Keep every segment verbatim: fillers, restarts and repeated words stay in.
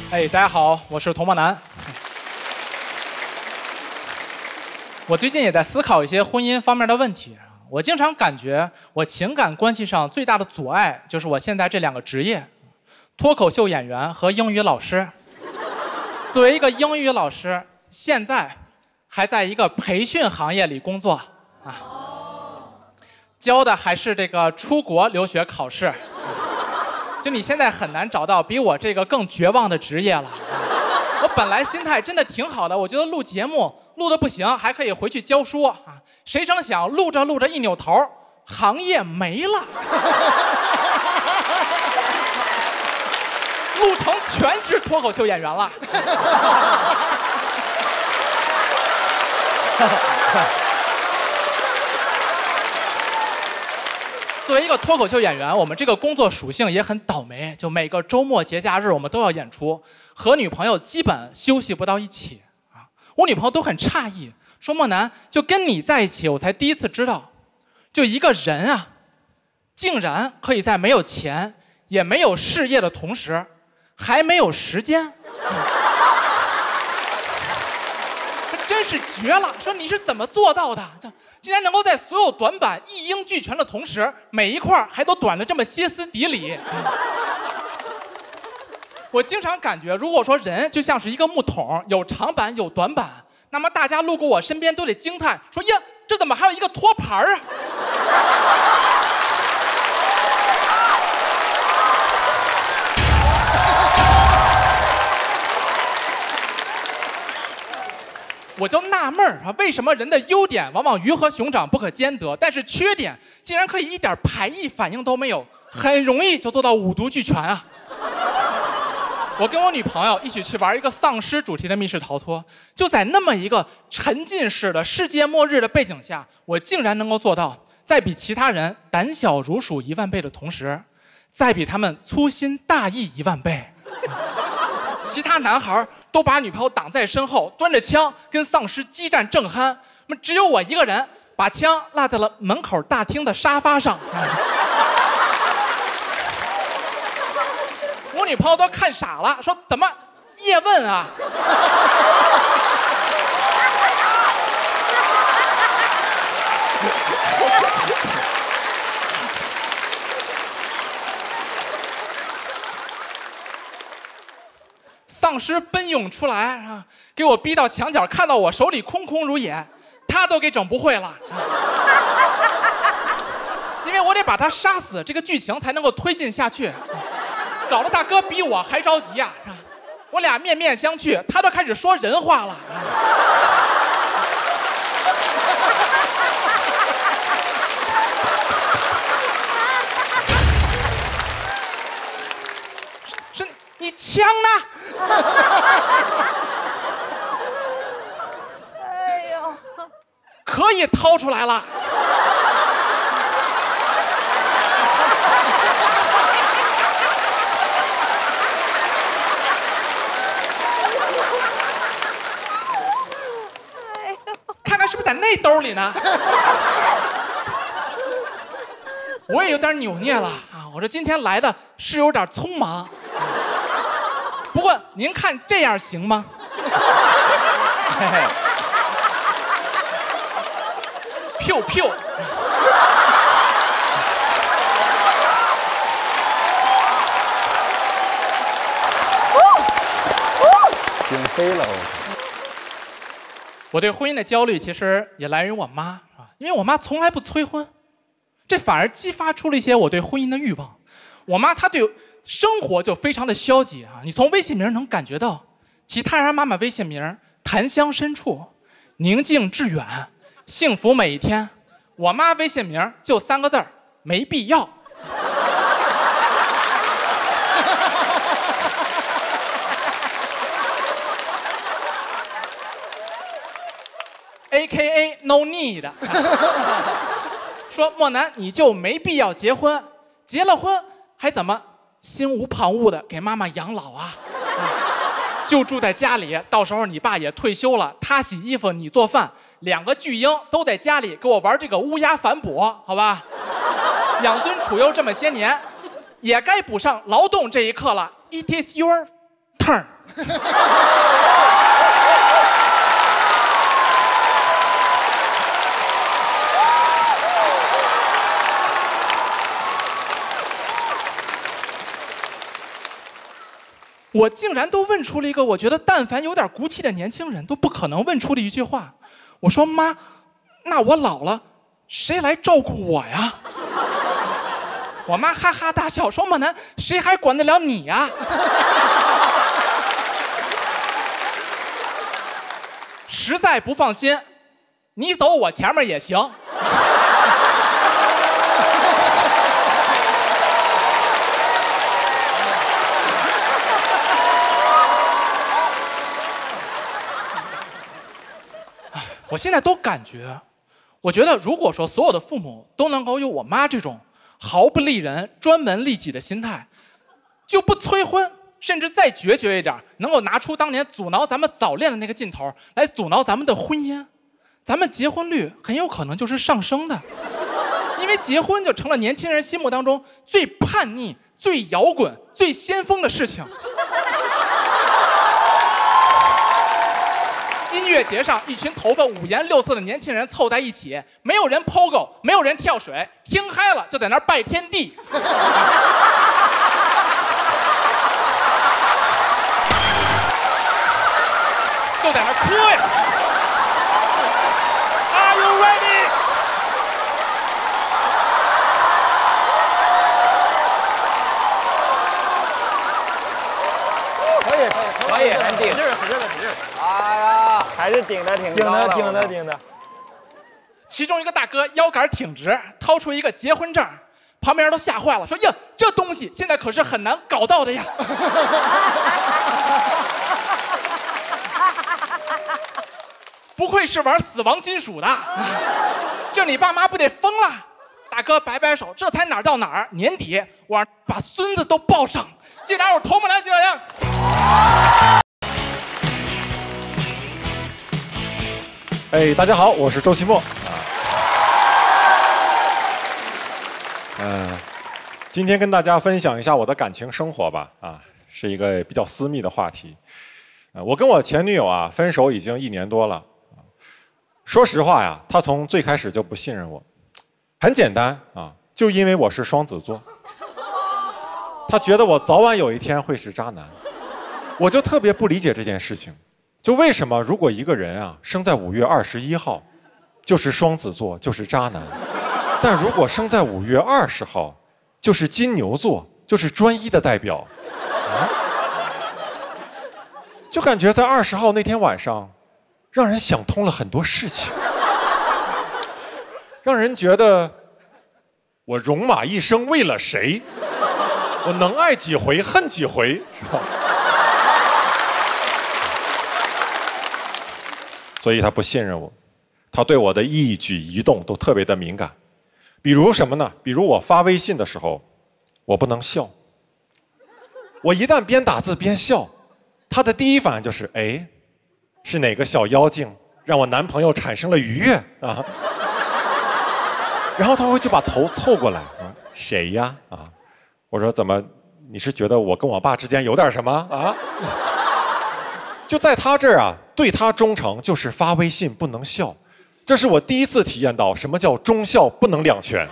哎，大家好，我是童漠男。我最近也在思考一些婚姻方面的问题。我经常感觉我情感关系上最大的阻碍就是我现在这两个职业：脱口秀演员和英语老师。作为一个英语老师，现在还在一个培训行业里工作啊，教的还是这个出国留学考试。就你现在很难找到比我这个更绝望的职业了。我本来心态真的挺好的，我觉得录节目录的不行，还可以回去教书啊。谁成想录着录着一扭头，行业没了，录成全职脱口秀演员了。作为一个脱口秀演员，我们这个工作属性也很倒霉，就每个周末节假日我们都要演出，和女朋友基本休息不到一起啊。我女朋友都很诧异，说漠男，就跟你在一起，我才第一次知道，就一个人啊，竟然可以在没有钱也没有事业的同时，还没有时间。真是绝了！说你是怎么做到的？竟然能够在所有短板一应俱全的同时，每一块还都短得这么歇斯底里。我经常感觉，如果说人就像是一个木桶，有长板有短板，那么大家路过我身边都得惊叹，说呀，这怎么还有一个托盘啊？我就纳闷儿啊，为什么人的优点往往鱼和熊掌不可兼得，但是缺点竟然可以一点排异反应都没有，很容易就做到五毒俱全啊！我跟我女朋友一起去玩一个丧尸主题的密室逃脱，就在那么一个沉浸式的世界末日的背景下，我竟然能够做到，在比其他人胆小如鼠一万倍的同时，在比他们粗心大意一万倍。其他男孩都把女朋友挡在身后，端着枪跟丧尸激战正酣，那么只有我一个人把枪落在了门口大厅的沙发上。我女朋友都看傻了，说怎么叶问啊？丧尸奔涌出来啊，给我逼到墙角，看到我手里空空如也，他都给整不会了。因为我得把他杀死，这个剧情才能够推进下去。搞得大哥比我还着急呀、啊！我俩面面相觑，他都开始说人话了。是是，你枪呢？ 哎呦， 可以掏出来了。看看是不是在那兜里呢？我也有点扭捏了啊！我说今天来的是有点匆忙。不过您看这样行吗？嘿嘿，飘飘。 顶飞了！ 我对婚姻的焦虑其实也来源于我妈啊，因为我妈从来不催婚，这反而激发出了一些我对婚姻的欲望。我妈她对生活就非常的消极啊，你从微信名能感觉到，其他人妈妈微信名檀香深处，宁静致远，幸福每一天。我妈微信名就三个字儿，没必要。A K A no need。说漠男你就没必要结婚，结了婚还怎么心无旁骛的给妈妈养老啊？啊就住在家里，到时候你爸也退休了，他洗衣服你做饭，两个巨婴都在家里给我玩这个乌鸦反哺，好吧？养尊处优这么些年，也该补上劳动这一课了。It is your turn。 我竟然都问出了一个我觉得但凡有点骨气的年轻人都不可能问出的一句话。我说妈，那我老了谁来照顾我呀？我妈哈哈大笑说：“猛男，谁还管得了你呀？”实在不放心，你走我前面也行。我现在都感觉，我觉得如果说所有的父母都能够有我妈这种毫不利人、专门利己的心态，就不催婚，甚至再决绝一点，能够拿出当年阻挠咱们早恋的那个劲头来阻挠咱们的婚姻，咱们结婚率很有可能就是上升的。因为结婚就成了年轻人心目当中最叛逆、最摇滚、最先锋的事情。音乐节上，一群头发五颜六色的年轻人凑在一起，没有人 pogo， 没有人跳水，听嗨了就在那儿拜天地。就在那儿磕呀。Are you ready？ 可以可以可以，还顶使劲儿使劲儿使劲儿。 哎呀，还是顶的挺顶高的， 的顶的顶的。 其中一个大哥腰杆挺直，掏出一个结婚证，旁边人都吓坏了，说：“呀，这东西现在可是很难搞到的呀。”不愧是玩死亡金属的，这你爸妈不得疯了？大哥摆摆手，这才哪儿到哪儿？年底我把孙子都抱上，这俩我头不来这样。 哎，大家好，我是周奇墨。嗯、呃，今天跟大家分享一下我的感情生活吧。啊，是一个比较私密的话题。呃，我跟我前女友啊分手已经一年多了。说实话呀，她从最开始就不信任我。很简单啊，就因为我是双子座。她觉得我早晚有一天会是渣男，我就特别不理解这件事情。就为什么如果一个人啊生在五月二十一号，就是双子座，就是渣男；但如果生在五月二十号，就是金牛座，就是专一的代表。啊，就感觉在二十号那天晚上，让人想通了很多事情，让人觉得我戎马一生为了谁，我能爱几回恨几回，是吧？所以他不信任我，他对我的一举一动都特别的敏感。比如什么呢？比如我发微信的时候，我不能笑。我一旦边打字边笑，他的第一反应就是：哎，是哪个小妖精让我男朋友产生了愉悦啊？然后他会就把头凑过来，啊，谁呀？啊，我说怎么？你是觉得我跟我爸之间有点什么啊？就在他这儿啊，对他忠诚就是发微信不能笑，这是我第一次体验到什么叫忠孝不能两全。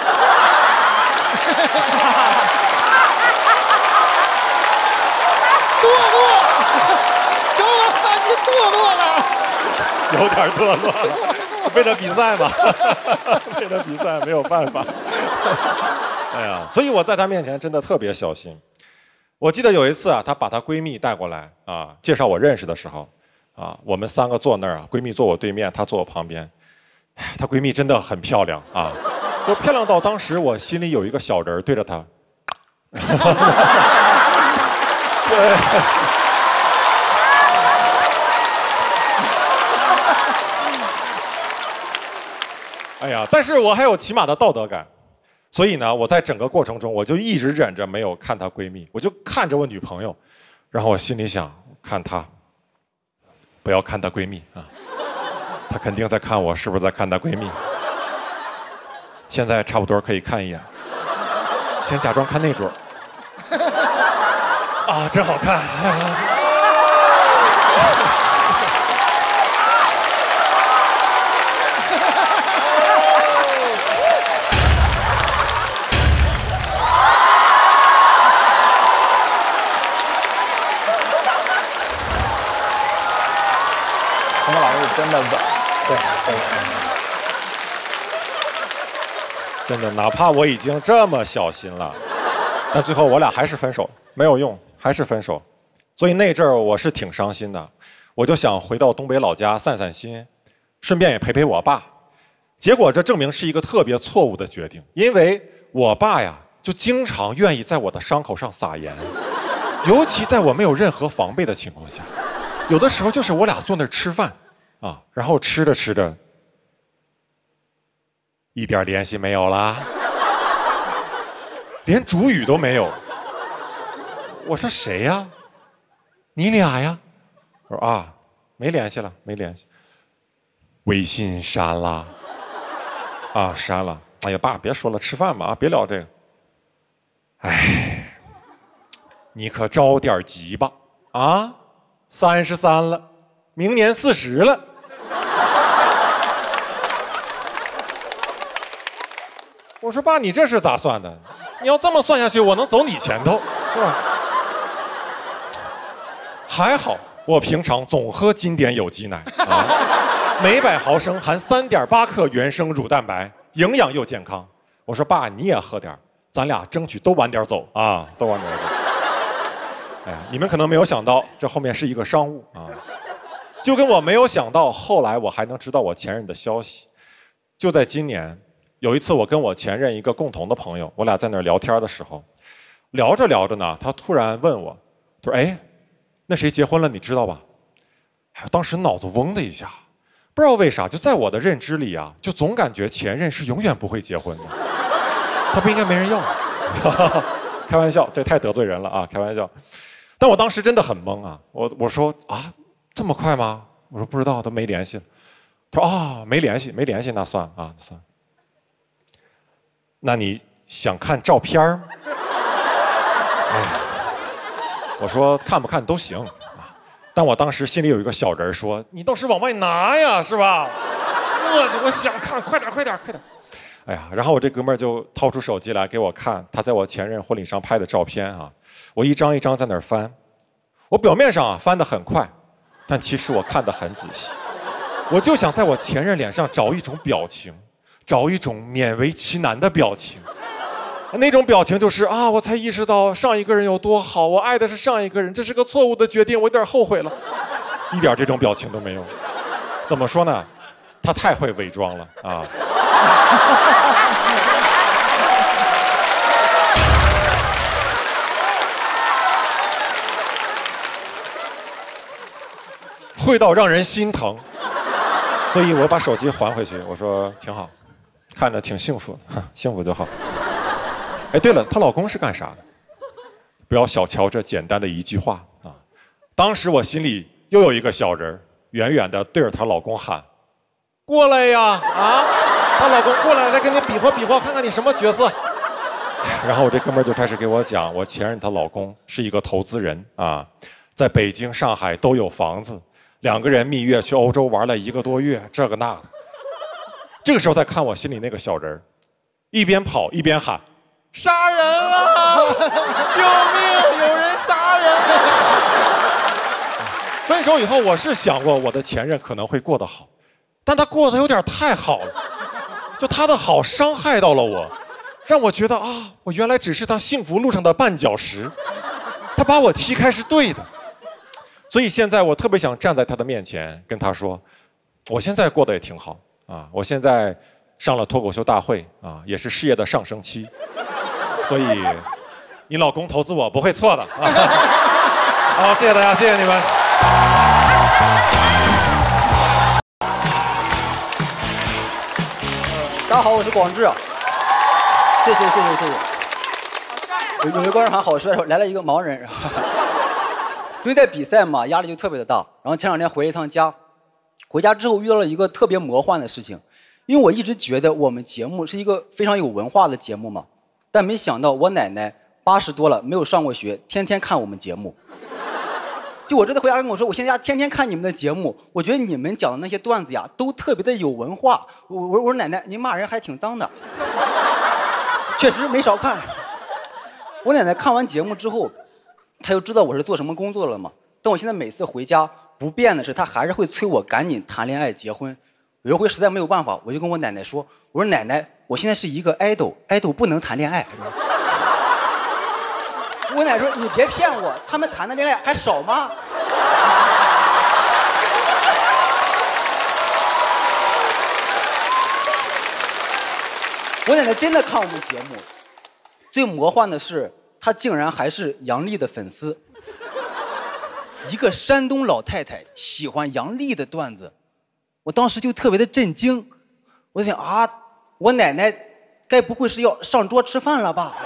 堕落，周老板你堕落了， 有点堕落了，为了比赛嘛，为了比赛没有办法。哎呀，所以我在她面前真的特别小心。我记得有一次啊，她把她闺蜜带过来啊，介绍我认识的时候，啊，我们三个坐那儿啊，闺蜜坐我对面，她坐我旁边。她闺蜜真的很漂亮啊，就漂亮到当时我心里有一个小人对着她。对。哎呀，但是我还有起码的道德感。所以呢，我在整个过程中，我就一直忍着没有看她闺蜜，我就看着我女朋友，然后我心里想，看她，不要看她闺蜜啊，她肯定在看我，是不是在看她闺蜜？现在差不多可以看一眼，先假装看那桌，啊，真好看。 陈老师真的稳，对对。 真的，哪怕我已经这么小心了，但最后我俩还是分手，没有用，还是分手。所以那阵儿我是挺伤心的，我就想回到东北老家散散心，顺便也陪陪我爸。结果这证明是一个特别错误的决定，因为我爸呀就经常愿意在我的伤口上撒盐，尤其在我没有任何防备的情况下，有的时候就是我俩坐那儿吃饭啊，然后吃着吃着。一点联系没有啦，连主语都没有。我说谁呀？你俩呀？我说啊，没联系了，没联系。微信删了，啊，删了。哎呀，爸，别说了，吃饭吧啊，别聊这个。哎，你可着点急吧啊！三十三了，明年四十了。我说爸，你这是咋算的？你要这么算下去，我能走你前头，是吧？还好我平常总喝经典有机奶啊，每百毫升含三点八克原生乳蛋白，营养又健康。我说爸，你也喝点，咱俩争取都晚点走啊，都晚点走。哎呀，你们可能没有想到，这后面是一个商务啊，就跟我没有想到后来我还能知道我前任的消息。就在今年。有一次，我跟我前任一个共同的朋友，我俩在那儿聊天的时候，聊着聊着呢，他突然问我，他说：“哎，那谁结婚了，你知道吧？”哎，当时脑子嗡的一下，不知道为啥，就在我的认知里啊，就总感觉前任是永远不会结婚的，他不应该没人要。开玩笑，这太得罪人了啊！开玩笑。但我当时真的很懵啊，我我说啊，这么快吗？我说不知道，都没联系了。他说啊、哦，没联系，没联系，那算了啊，算了。那你想看照片儿？哎，我说看不看都行啊，但我当时心里有一个小人说：“你倒是往外拿呀，是吧？”我我想看，快点，快点，快点！哎呀，然后我这哥们儿就掏出手机来给我看他在我前任婚礼上拍的照片啊，我一张一张在那儿翻，我表面上啊翻得很快，但其实我看得很仔细，我就想在我前任脸上找一种表情。找一种勉为其难的表情，那种表情就是啊，我才意识到上一个人有多好，我爱的是上一个人，这是个错误的决定，我有点后悔了，一点这种表情都没有。怎么说呢？他太会伪装了啊！会到让人心疼，所以我把手机还回去，我说挺好。看着挺幸福，幸福就好。哎，对了，她老公是干啥的？不要小瞧这简单的一句话啊！当时我心里又有一个小人，远远的对着她老公喊：“过来呀！啊，她老公过来，来跟你比划比划，看看你什么角色。”然后我这哥们就开始给我讲，我前任她老公是一个投资人啊，在北京、上海都有房子，两个人蜜月去欧洲玩了一个多月，这个那个。这个时候再看我心里那个小人，一边跑一边喊：“杀人啊！救命！有人杀人！”分手以后，我是想过我的前任可能会过得好，但他过得有点太好了，就他的好伤害到了我，让我觉得啊，我原来只是他幸福路上的绊脚石，他把我踢开是对的。所以现在我特别想站在他的面前跟他说，我现在过得也挺好。啊，我现在上了脱口秀大会啊，也是事业的上升期，所以你老公投资我不会错的啊。好，谢谢大家，谢谢你们。 大家好，我是广志。谢谢谢谢谢谢。有有一个观众喊好帅，来了一个盲人。最近在比赛嘛，压力就特别的大。然后前两天回了一趟家。回家之后遇到了一个特别魔幻的事情，因为我一直觉得我们节目是一个非常有文化的节目嘛，但没想到我奶奶八十多了，没有上过学，天天看我们节目。 就我这次回家跟我说，我现在天天看你们的节目，我觉得你们讲的那些段子呀，都特别的有文化。我我我说奶奶，您骂人还挺脏的，确实没少看。我奶奶看完节目之后，她就知道我是做什么工作了嘛。但我现在每次回家，不变的是，她还是会催我赶紧谈恋爱结婚。有一回实在没有办法，我就跟我奶奶说：“我说奶奶，我现在是一个爱豆，爱豆不能谈恋爱。”我奶说：“你别骗我，他们谈的恋爱还少吗？”我奶奶真的看我们节目，最魔幻的是，她竟然还是杨笠的粉丝。一个山东老太太喜欢杨笠的段子，我当时就特别的震惊。我想啊，我奶奶该不会是要上桌吃饭了吧？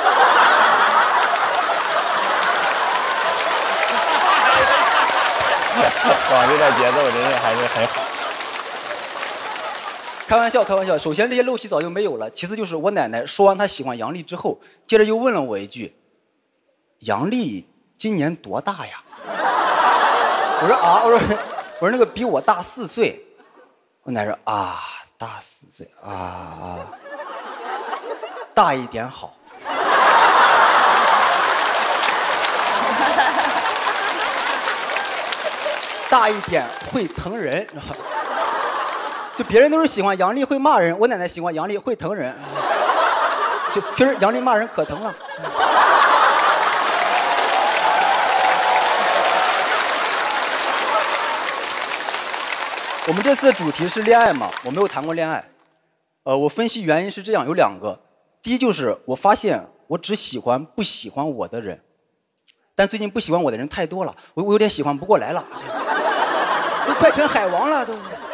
哇，这点节奏真是还是很好。 开玩笑，开玩笑。首先，这些陋习早就没有了。其次，就是我奶奶说完她喜欢杨笠之后，接着又问了我一句：“杨笠今年多大呀？”我说啊，我说我说那个比我大四岁。我奶奶说啊，大四岁啊啊，大一点好。大一点会疼人，就别人都是喜欢杨笠会骂人，我奶奶喜欢杨笠会疼人，就确实杨笠骂人可疼了。我们这次的主题是恋爱嘛，我没有谈过恋爱，呃，我分析原因是这样，有两个，第一就是我发现我只喜欢不喜欢我的人，但最近不喜欢我的人太多了，我我有点喜欢不过来了。都快成海王了都。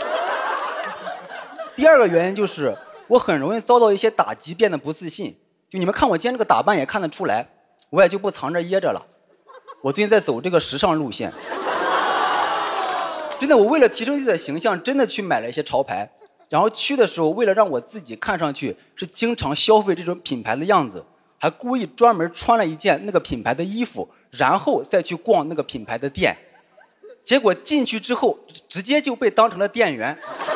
第二个原因就是我很容易遭到一些打击，变得不自信。就你们看我今天这个打扮也看得出来，我也就不藏着掖着了。我最近在走这个时尚路线，真的，我为了提升自己的形象，真的去买了一些潮牌。然后去的时候，为了让我自己看上去是经常消费这种品牌的样子，还故意专门穿了一件那个品牌的衣服，然后再去逛那个品牌的店。结果进去之后，直接就被当成了店员。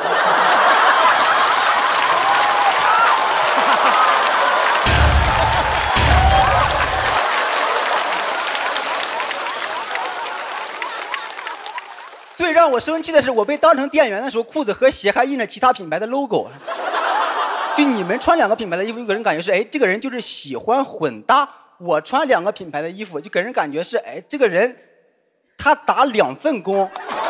最让我生气的是，我被当成店员的时候，裤子和鞋还印着其他品牌的 logo。就你们穿两个品牌的衣服，就给人感觉是，哎，这个人就是喜欢混搭；我穿两个品牌的衣服，就给人感觉是，哎，这个人。他打两份工，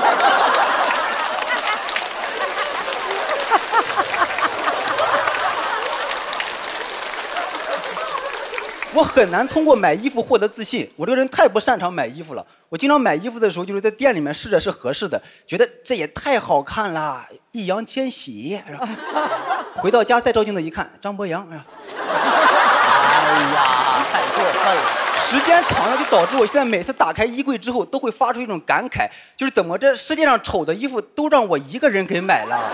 我很难通过买衣服获得自信。我这个人太不擅长买衣服了。我经常买衣服的时候，就是在店里面试着是合适的，觉得这也太好看了，易烊千玺。回到家再照镜子一看，张博洋。哎呀， 哎呀，太过分了。 时间长了，就导致我现在每次打开衣柜之后，都会发出一种感慨，就是怎么这世界上丑的衣服都让我一个人给买了？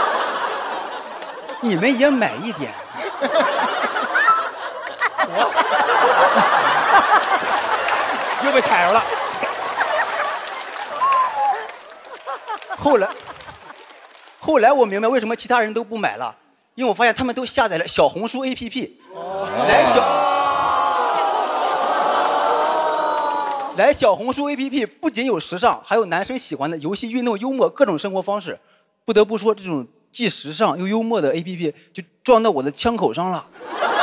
你们也买一点。 又被踩着了。 后来，后来我明白为什么其他人都不买了，因为我发现他们都下载了小红书 A P P， 来小。来小红书 A P P 不仅有时尚，还有男生喜欢的游戏、运动、幽默各种生活方式。不得不说，这种既时尚又幽默的 A P P 就撞到我的枪口上了。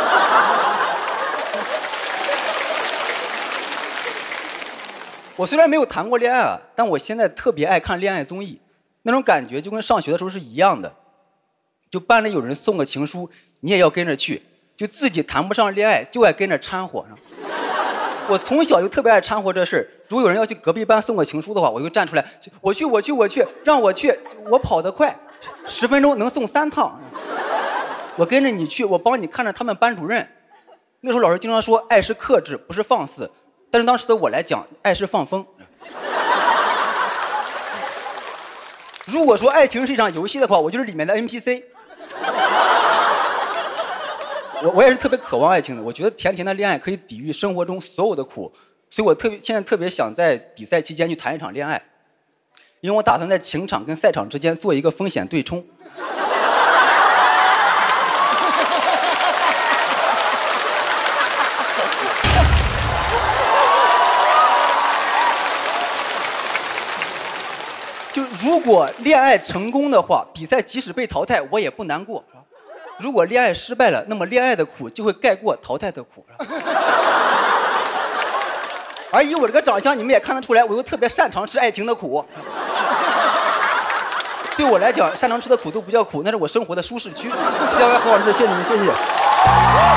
我虽然没有谈过恋爱啊，但我现在特别爱看恋爱综艺，那种感觉就跟上学的时候是一样的。就班里有人送个情书，你也要跟着去；就自己谈不上恋爱，就爱跟着掺和上。我从小就特别爱掺和这事，如果有人要去隔壁班送个情书的话，我就站出来，我去，我去，我去，让我去，我跑得快，十分钟能送三趟。我跟着你去，我帮你看着他们班主任。那时候老师经常说，爱是克制，不是放肆。但是当时的我来讲，爱是放风。如果说爱情是一场游戏的话，我就是里面的 N P C。我我也是特别渴望爱情的，我觉得甜甜的恋爱可以抵御生活中所有的苦。 所以我特别现在特别想在比赛期间去谈一场恋爱，因为我打算在情场跟赛场之间做一个风险对冲。就如果恋爱成功的话，比赛即使被淘汰，我也不难过。如果恋爱失败了，那么恋爱的苦就会盖过淘汰的苦。而以我这个长相，你们也看得出来，我又特别擅长吃爱情的苦。对我来讲，擅长吃的苦都不叫苦，那是我生活的舒适区。谢谢各位好老师，谢谢你们，谢谢。